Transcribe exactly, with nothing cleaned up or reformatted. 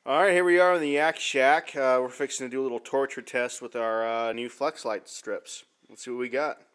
All right, here we are in the Yak Shack. Uh, we're fixing to do a little torture test with our uh, new Flex Light strips. Let's see what we got.